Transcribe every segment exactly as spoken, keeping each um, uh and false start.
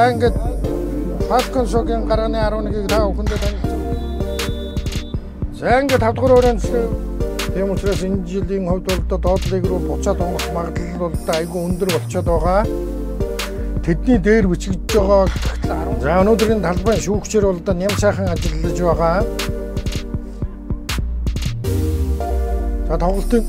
За ингээд Falcon Show-гийн гарааны арван нэгийг та бүхэндээ танилцуулъя. За ингээд тавд дугаар өрөөнд тийм учраас энэ жилийн хувьд бол доод лиг руу буцаад онгох магадлал бол айгүй өндөр болчиход байгаа. Тэдний дээр бичигдэж байгаа. За өнөөдрийн талбайн шүүгчээр бол ням сайхан ажиллаж байгаа. За тоглолтын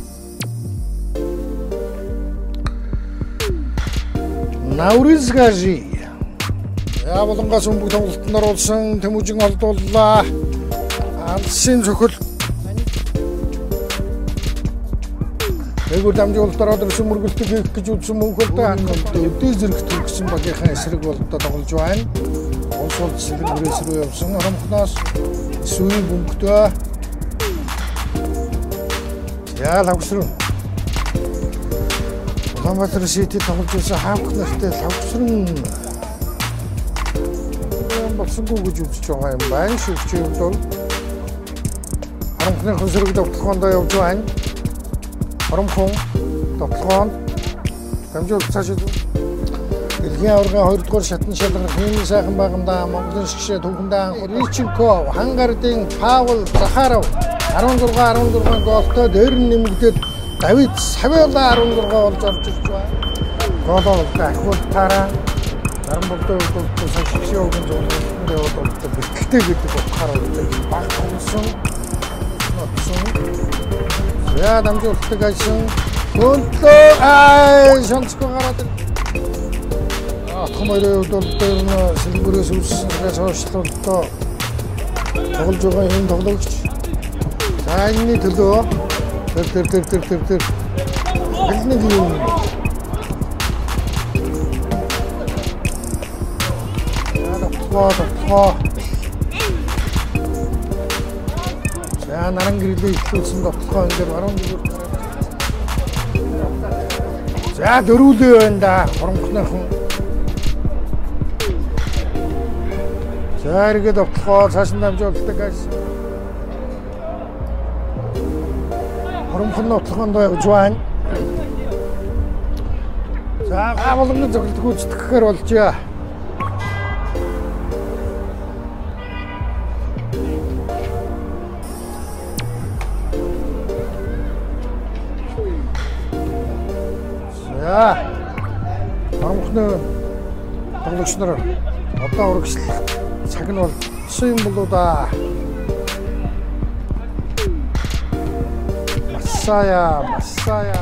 Наурыз гажи. Я болонгоос өмнө тоглолтод оруулсан Тэмүүжин олдууллаа. Алсын цохол Эгүүр дамжуулалтаар одорсон мөргөлтөг хийх гэж үзсэн мөнхөлдөө хангалттай өдөө зэрэг төрсөн багийнхаа эсрэг болдоо тоглож байна. Улс улс сэлэг бүрээс рүү явсан хоромхноос сүүний бөмбөгтөө. За лавсруу. Улаанбаатар Сити тоглож байсан хаавх нартай лавсруу. Болсонгүй гэж үзэж байгаа юм байна. Шүүгчийн хувьд бол хоромхны хүсрэг довтлохоондоо явж байна. Хоромхон довтлохоон дамжуулалт цаашид Дэлхийн аваргын хоёрдугаар шатны шалгах хиймэл сайхан байгамдаа Монголын шгшээ түүхэндээ анх Риченко, Хангардын Паул Захаров арван зургаан арван зургаан гоолтой дээр нь нэмэгдээд Давид Савиола арван зургаан болж орж ирж байна. Гоолоо ахиултаараа зарим болдоо бол шгшээ өгөн зөвлөлтөнд яваад болдог бэлтгэлтэй гэдэг утгаар баг томсон. Я дамжуулалтыг ажсан хөндлөө ай шанцгүй гараад атгам хоёрын хувьд бол дээр нь сэлбэрээс үүсснээс хойшлолтоо тоглож байгаа энэ тоглогч. За энэний төлөө тэр тэр тэр тэр тэр тэр хэлний юм. Аа тоо За наран гэрэлээ ихлүүлсэн довтлохоо ингээд баруун зүгээр гараад. За дөрүүлээ байна да хоромхныхан. За эргээд довтлохоо цааш нь дамжуулдаг гэж. Хоромхон довтлохонд явж байна. За гавлын зөвлөлт гүйцэтгэх гэхээр болжээ. За хоромхны тоглогч нар одоо урагшлах цаг нь бол болсон юм болоо да. Масая, масая.